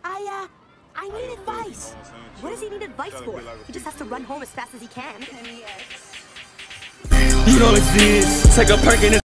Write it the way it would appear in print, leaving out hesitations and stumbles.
I need advice. What does he need advice for? He just has to run home as fast as he can. You don't exist. Take a perk and